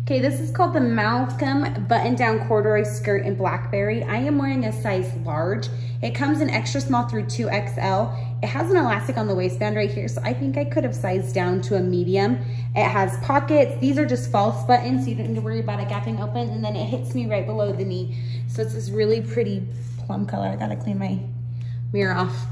Okay, this is called the Malcolm button-down corduroy skirt in Blackberry. I am wearing a size large. It comes in extra small through 2XL. It has an elastic on the waistband right here, so I think I could have sized down to a medium. It has pockets. These are just false buttons, so you don't need to worry about it gapping open, and then it hits me right below the knee. So it's this really pretty plum color. I gotta clean my mirror off.